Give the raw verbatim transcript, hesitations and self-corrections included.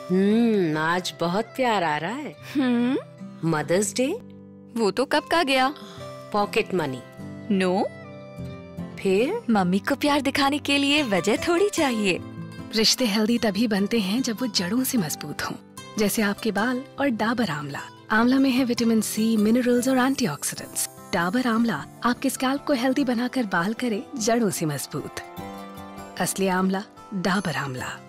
हम्म आज बहुत प्यार आ रहा है। Hmm mother's day? वो तो कब का गया। Pocket money? नो। फिर मम्मी को प्यार दिखाने के लिए वजह थोड़ी चाहिए। रिश्ते हेल्दी तभी बनते हैं जब वो जड़ों से मजबूत हों, जैसे आपके बाल और डाबर आंवला। आंवला में है विटामिन सी, मिनरल्स और एंटीऑक्सीडेंट्स। डाबर आंवला आपके स्कैल्प को हेल्दी बनाकर बाल करे जड़ों से मजबूत। असली आंवला डाबर आंवला।